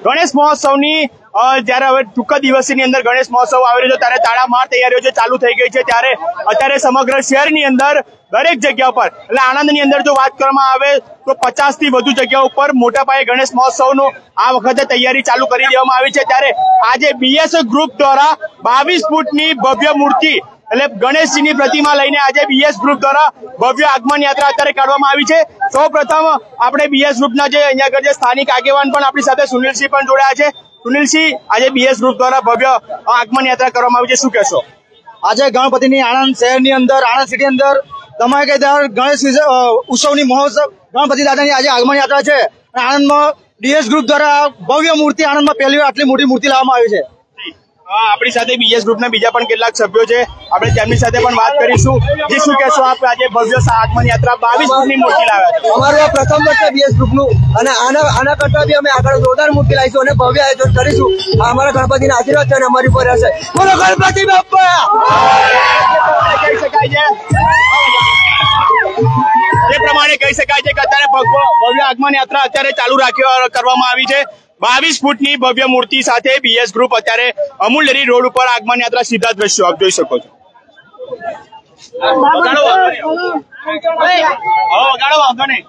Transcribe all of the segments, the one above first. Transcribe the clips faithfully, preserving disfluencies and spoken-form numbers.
ગણેશ મહોત્સવની જયારે હવે ટૂંકા દિવસની અંદર ગણેશ મહોત્સવ આવી રહ્યો છે ત્યારે તાળામાર તૈયારીઓ જે ચાલુ થઈ ગઈ છે ત્યારે અત્યારે સમગ્ર શહેરની અંદર દરેક જગ્યા પર એટલે આણંદની અંદર જો વાત કરવામાં આવે તો પચાસ થી વધુ જગ્યાઓ પર મોટા પાયે ગણેશ મહોત્સવનું આ વખતે તૈયારી ચાલુ કરી દેવામાં આવી છે ત્યારે આજે બીએસ ગ્રુપ દ્વારા બાવીસ ફૂટની ભવ્ય મૂર્તિ એટલે ગણેશજીની પ્રતિમા લઈને આજે બીએસ ગ્રુપ દ્વારા ભવ્ય આગમન યાત્રા અત્યારે કાઢવામાં આવી છે। સૌ પ્રથમ આપણે બીએસ ગ્રુપના જે અહીંયા આગળ જે સ્થાનિક આગેવાન પણ આપણી સાથે સુનિલસિંહ પણ જોડાયા છે। સુનિલસિંહ, આજે બીએસ ગ્રુપ દ્વારા ભવ્ય આગમન યાત્રા કરવામાં આવી છે, શું કહેશો? આજે ગણપતિની આણંદ શહેરની અંદર, આણંદ સિટી અંદર ધમાકેદાર ગણેશ ઉત્સવની મહોત્સવ ગણપતિ દાદાની આજે આગમન યાત્રા છે। આણંદમાં બીએસ ગ્રુપ દ્વારા ભવ્ય મૂર્તિ આણંદમાં પહેલી વાર આટલી મોટી મૂર્તિ લાવવામાં આવી છે। આપણી સાથે બીએસ ગ્રુપના બીજા પણ કેટલાક સભ્યો છે, આપણે તેમની સાથે પણ વાત કરીશું। જે શું કહેશો આપ આજે ભવ્ય આગમન યાત્રા બાવીસ ફૂટની મૂર્તિ લાવ્યા છો? અમારું આ પ્રથમ વર્ષ છે બીએસ ગ્રુપનું અને આના આના કરતા બી અમે આગળ જોરદાર મૂર્તિ લાવીશું અને ભવ્ય આયોજન કરીશું। આ અમારા ગણપતિના આશીર્વાદ છે અને અમારી ઉપર રહેશે। બોલો ગણપતિ બાપ્પા! કહી શકાય છે જે પ્રમાણે કહી શકાય છે કે અત્યારે ભવ્ય આગમન યાત્રા અત્યારે ચાલુ રાખ્યો કરવામાં આવી છે। બાવીસ ફૂટની ભવ્ય મૂર્તિ સાથે બીએસ ગ્રુપ અત્યારે અમૂલ ડેરી રોડ ઉપર આગમન યાત્રા સીધા દ્રશ્યો આપ જોઈ શકો છો। વાંધો નહીં।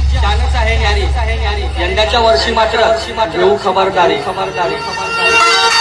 यंदाच्या वर्षी मात्र घेऊ खबरदारी खबरदारी खबरदारी